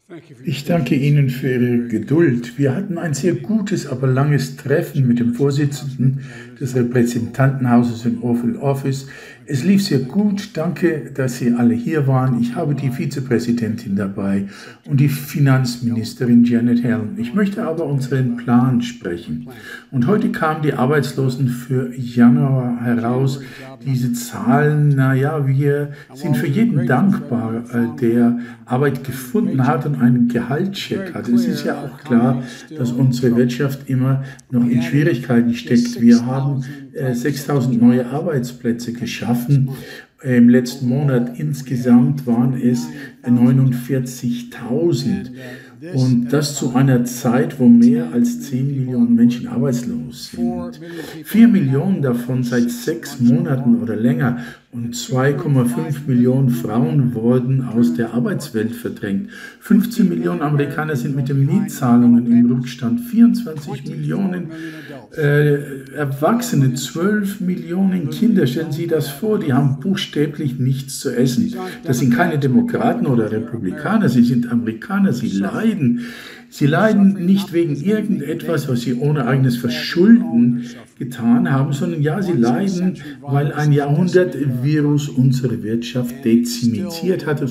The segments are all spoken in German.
Ich danke Ihnen für Ihre Geduld. Wir hatten ein sehr gutes, aber langes Treffen mit dem Vorsitzenden des Repräsentantenhauses im Oval Office. Es lief sehr gut. Danke, dass Sie alle hier waren. Ich habe die Vizepräsidentin dabei und die Finanzministerin Janet Yellen. Ich möchte aber unseren Plan sprechen. Und heute kamen die Arbeitslosen für Januar heraus. Diese Zahlen, wir sind für jeden dankbar, der Arbeit gefunden hat und einen Gehaltscheck hat. Es ist ja auch klar, dass unsere Wirtschaft immer noch in Schwierigkeiten steckt. Wir haben 6.000 neue Arbeitsplätze geschaffen. Im letzten Monat insgesamt waren es 49.000. Und das zu einer Zeit, wo mehr als 10 Millionen Menschen arbeitslos sind. 4 Millionen davon seit 6 Monaten oder länger. Und 2,5 Millionen Frauen wurden aus der Arbeitswelt verdrängt. 15 Millionen Amerikaner sind mit den Mietzahlungen im Rückstand. 24 Millionen Erwachsene, 12 Millionen Kinder. Stellen Sie das vor, die haben buchstäblich nichts zu essen. Das sind keine Demokraten oder Republikaner, sie sind Amerikaner, sie leiden. Sie leiden nicht wegen irgendetwas, was sie ohne eigenes Verschulden getan haben, sondern sie leiden, weil ein Jahrhundertvirus unsere Wirtschaft dezimiert hat.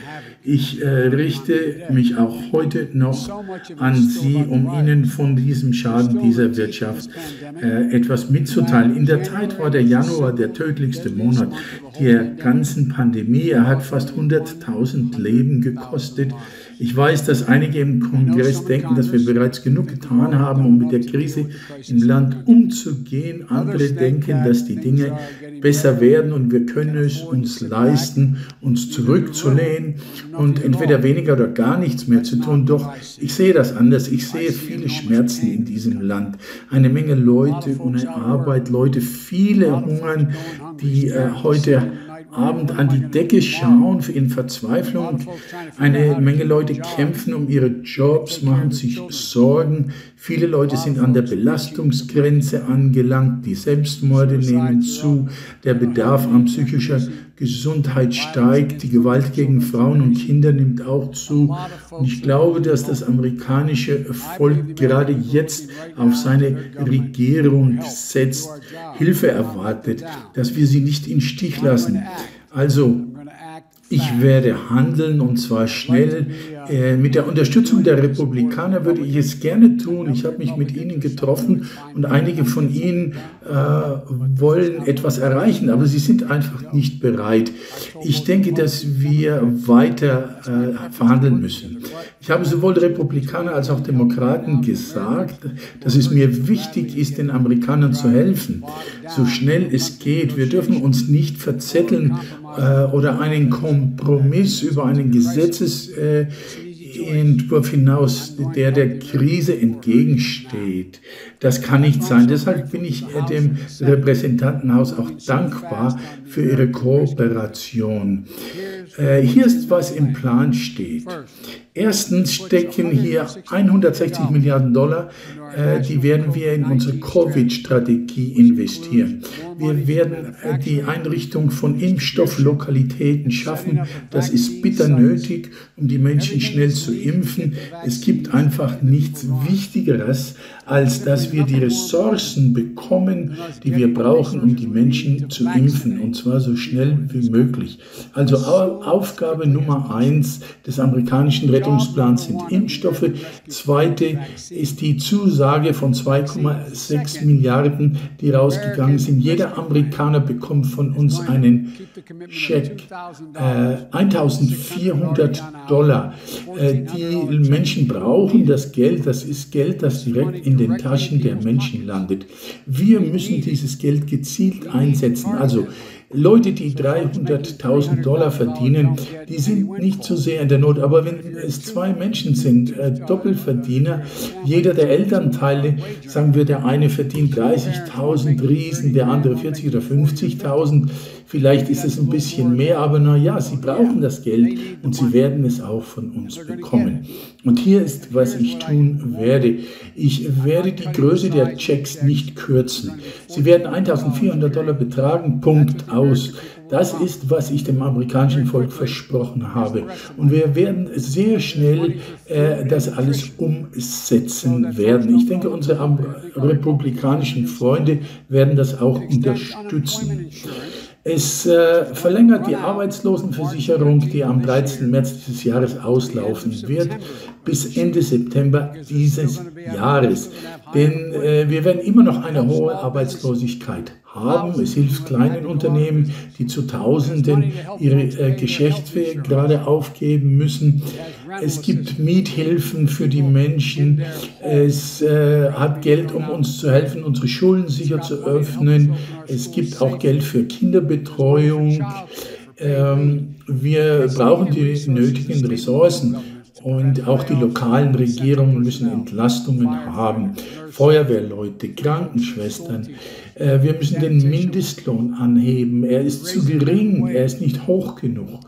Ich richte mich auch heute noch an Sie, um Ihnen von diesem Schaden dieser Wirtschaft etwas mitzuteilen. In der Tat war der Januar der tödlichste Monat der ganzen Pandemie. Er hat fast 100.000 Leben gekostet. Ich weiß, dass einige im Kongress denken, dass wir bereits genug getan haben, um mit der Krise im Land umzugehen. Andere denken, dass die Dinge besser werden und wir können es uns leisten, uns zurückzulehnen und entweder weniger oder gar nichts mehr zu tun. Doch ich sehe das anders. Ich sehe viele Schmerzen in diesem Land. Eine Menge Leute ohne Arbeit, viele hungern, die heute Abend an die Decke schauen in Verzweiflung. Eine Menge Leute kämpfen um ihre Jobs, machen sich Sorgen. Viele Leute sind an der Belastungsgrenze angelangt. Die Selbstmorde nehmen zu. Der Bedarf an psychischer Gesundheit steigt. Die Gewalt gegen Frauen und Kinder nimmt auch zu. Und ich glaube, dass das amerikanische Volk gerade jetzt auf seine Regierung setzt, Hilfe erwartet, dass wir sie nicht im Stich lassen. Also, ich werde handeln und zwar schnell. Mit der Unterstützung der Republikaner würde ich es gerne tun. Ich habe mich mit ihnen getroffen und einige von ihnen wollen etwas erreichen, aber sie sind einfach nicht bereit. Ich denke, dass wir weiter verhandeln müssen. Ich habe sowohl Republikaner als auch Demokraten gesagt, dass es mir wichtig ist, den Amerikanern zu helfen, so schnell es geht. Wir dürfen uns nicht verzetteln oder einen Kompromiss über einen Gesetzesentwurf hinaus, der Krise entgegensteht. Das kann nicht sein. Deshalb bin ich dem Repräsentantenhaus auch dankbar für Ihre Kooperation. Hier ist, was im Plan steht. Erstens stecken hier 160 Milliarden Dollar, die werden wir in unsere Covid-Strategie investieren. Wir werden die Einrichtung von Impfstofflokalitäten schaffen. Das ist bitter nötig, um die Menschen schnell zu impfen. Es gibt einfach nichts Wichtigeres, als dass wir die Ressourcen bekommen, die wir brauchen, um die Menschen zu impfen, und zwar so schnell wie möglich. Also Aufgabe Nummer 1 des amerikanischen Rettungsplans sind Impfstoffe. Zweite ist die Zusage von 2,6 Milliarden, die rausgegangen sind. Jeder Amerikaner bekommt von uns einen Scheck, 1.400 Dollar. Die Menschen brauchen das Geld, das ist Geld, das direkt in den Taschen der Menschen landet. Wir müssen dieses Geld gezielt einsetzen. Also Leute, die 300.000 Dollar verdienen, die sind nicht so sehr in der Not. Aber wenn es 2 Menschen sind, Doppelverdiener, jeder der Elternteile, sagen wir, der eine verdient 30.000 Riesen, der andere 40.000 oder 50.000, vielleicht ist es ein bisschen mehr, aber sie brauchen das Geld und sie werden es auch von uns bekommen. Und hier ist, was ich tun werde. Ich werde die Größe der Checks nicht kürzen. Sie werden 1.400 Dollar betragen, Punkt aus. Das ist, was ich dem amerikanischen Volk versprochen habe. Und wir werden sehr schnell das alles umsetzen werden. Ich denke, unsere republikanischen Freunde werden das auch unterstützen. Es verlängert die Arbeitslosenversicherung, die am 13. März dieses Jahres auslaufen wird, bis Ende September dieses Jahres. Denn wir werden immer noch eine hohe Arbeitslosigkeit haben. Es hilft kleinen Unternehmen, die zu Tausenden ihre Geschäfte gerade aufgeben müssen. Es gibt Miethilfen für die Menschen. Es hat Geld, um uns zu helfen, unsere Schulen sicher zu öffnen. Es gibt auch Geld für Kinderbetreuung. Wir brauchen die nötigen Ressourcen. Und auch die lokalen Regierungen müssen Entlastungen haben. Feuerwehrleute, Krankenschwestern. Wir müssen den Mindestlohn anheben. Er ist zu gering, er ist nicht hoch genug.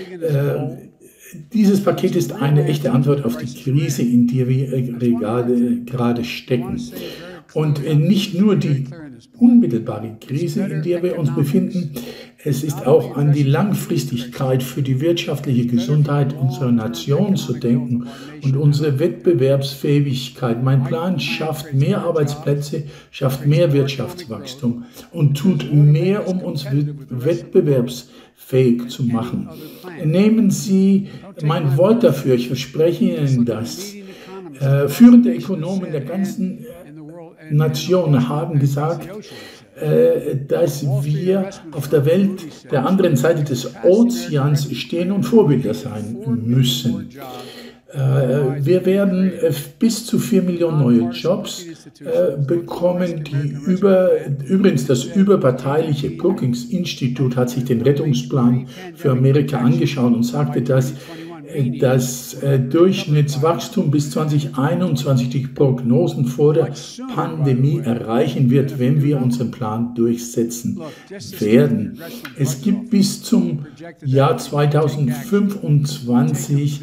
Dieses Paket ist eine echte Antwort auf die Krise, in der wir gerade stecken. Und nicht nur die unmittelbare Krise, in der wir uns befinden, es ist auch an die Langfristigkeit für die wirtschaftliche Gesundheit unserer Nation zu denken und unsere Wettbewerbsfähigkeit. Mein Plan schafft mehr Arbeitsplätze, schafft mehr Wirtschaftswachstum und tut mehr, um uns wettbewerbsfähig zu machen. Nehmen Sie mein Wort dafür, ich verspreche Ihnen das. Führende Ökonomen der ganzen Nation haben gesagt, dass wir auf der Welt der anderen Seite des Ozeans stehen und Vorbilder sein müssen. Wir werden bis zu 4 Millionen neue Jobs bekommen, übrigens das überparteiliche Brookings-Institut hat sich den Rettungsplan für Amerika angeschaut und sagte, dass das Durchschnittswachstum bis 2021 die Prognosen vor der Pandemie erreichen wird, wenn wir unseren Plan durchsetzen werden. Es gibt bis zum Jahr 2025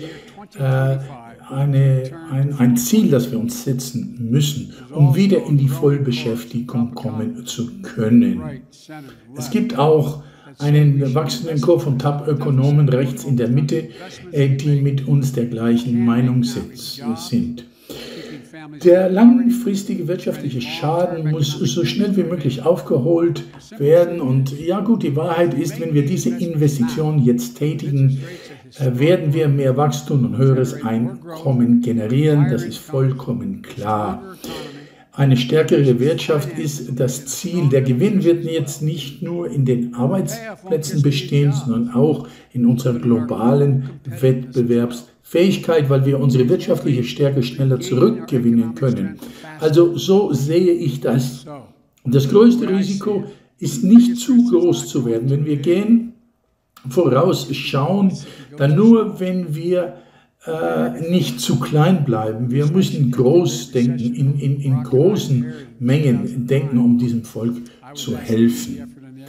ein Ziel, das wir uns setzen müssen, um wieder in die Vollbeschäftigung kommen zu können. Es gibt auch einen wachsenden Chor von Top-Ökonomen rechts in der Mitte, die mit uns der gleichen Meinung sind. Der langfristige wirtschaftliche Schaden muss so schnell wie möglich aufgeholt werden. Und ja gut, die Wahrheit ist, wenn wir diese Investitionen jetzt tätigen, werden wir mehr Wachstum und höheres Einkommen generieren. Das ist vollkommen klar. Eine stärkere Wirtschaft ist das Ziel. Der Gewinn wird jetzt nicht nur in den Arbeitsplätzen bestehen, sondern auch in unserer globalen Wettbewerbsfähigkeit, weil wir unsere wirtschaftliche Stärke schneller zurückgewinnen können. Also so sehe ich das. Und das größte Risiko ist nicht zu groß zu werden. Wenn wir vorausschauen, dann nur, wenn wir nicht zu klein bleiben. Wir müssen groß denken, in großen Mengen denken, um diesem Volk zu helfen.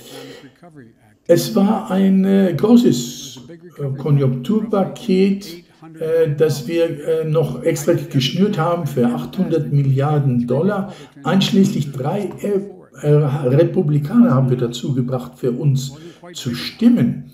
Es war ein großes Konjunkturpaket, das wir noch extra geschnürt haben für 800 Milliarden $. Einschließlich 3 Republikaner haben wir dazu gebracht, für uns zu stimmen.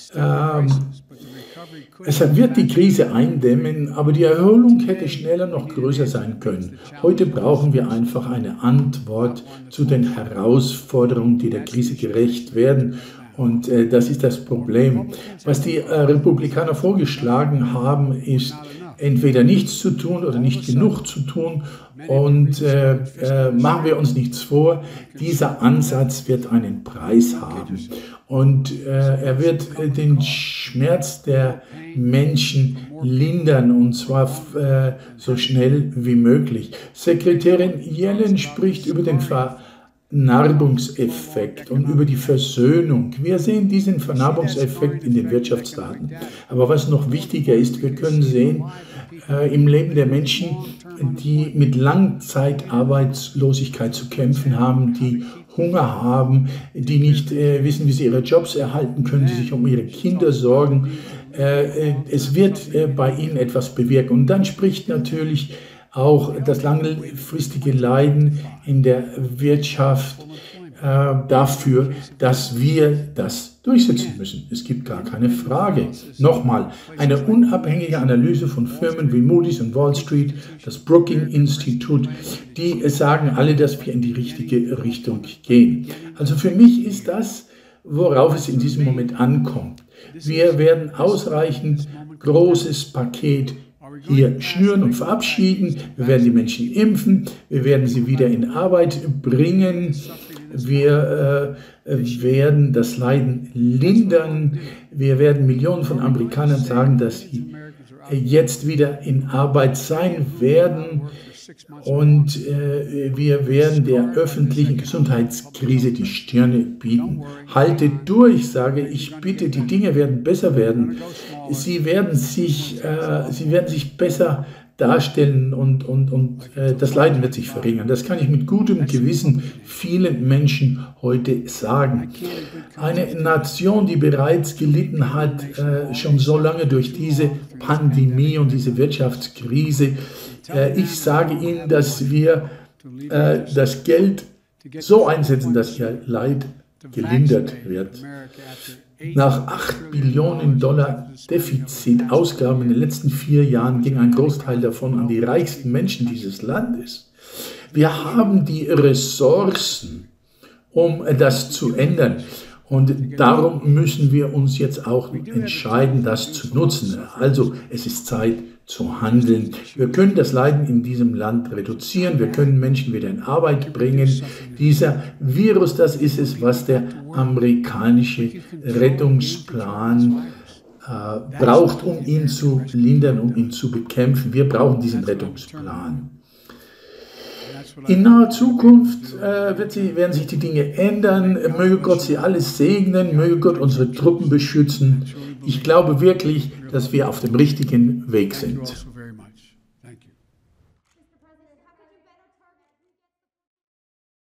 Es wird die Krise eindämmen, aber die Erholung hätte schneller noch größer sein können. Heute brauchen wir einfach eine Antwort zu den Herausforderungen, die der Krise gerecht werden. Und das ist das Problem. Was die Republikaner vorgeschlagen haben, ist entweder nichts zu tun oder nicht genug zu tun. Und machen wir uns nichts vor, dieser Ansatz wird einen Preis haben. Und er wird den Schmerz der Menschen lindern, und zwar so schnell wie möglich. Sekretärin Yellen spricht über den Vernarbungseffekt und über die Versöhnung. Wir sehen diesen Vernarbungseffekt in den Wirtschaftsdaten. Aber was noch wichtiger ist, wir können sehen, im Leben der Menschen, die mit Langzeitarbeitslosigkeit zu kämpfen haben, die Hunger haben, die nicht wissen, wie sie ihre Jobs erhalten können, die sich um ihre Kinder sorgen. Es wird bei ihnen etwas bewirken. Und dann spricht natürlich auch das langfristige Leiden in der Wirtschaft dafür, dass wir das durchsetzen müssen. Es gibt gar keine Frage. Nochmal, eine unabhängige Analyse von Firmen wie Moody's und Wall Street, das Brookings Institute, die sagen alle, dass wir in die richtige Richtung gehen. Also für mich ist das, worauf es in diesem Moment ankommt. Wir werden ausreichend großes Paket hier schnüren und verabschieden. Wir werden die Menschen impfen. Wir werden sie wieder in Arbeit bringen. Wir werden das Leiden lindern. Wir werden Millionen von Amerikanern sagen, dass sie jetzt wieder in Arbeit sein werden. Und wir werden der öffentlichen Gesundheitskrise die Stirne bieten. Haltet durch, sage ich bitte, die Dinge werden besser werden. Sie werden sich besser darstellen und das Leiden wird sich verringern. Das kann ich mit gutem Gewissen vielen Menschen heute sagen. Eine Nation, die bereits gelitten hat, schon so lange durch diese Pandemie und diese Wirtschaftskrise. Ich sage Ihnen, dass wir das Geld so einsetzen, dass Ihr Leid gelindert wird. Nach 8 Billionen Dollar Defizitausgaben in den letzten 4 Jahren ging ein Großteil davon an die reichsten Menschen dieses Landes. Wir haben die Ressourcen, um das zu ändern. Und darum müssen wir uns jetzt auch entscheiden, das zu nutzen. Also es ist Zeit zu handeln. Wir können das Leiden in diesem Land reduzieren. Wir können Menschen wieder in Arbeit bringen. Dieser Virus, das ist es, was der amerikanische Rettungsplan braucht, um ihn zu lindern, um ihn zu bekämpfen. Wir brauchen diesen Rettungsplan. In naher Zukunft werden sich die Dinge ändern. Möge Gott sie alles segnen, möge Gott unsere Truppen beschützen. Ich glaube wirklich, dass wir auf dem richtigen Weg sind.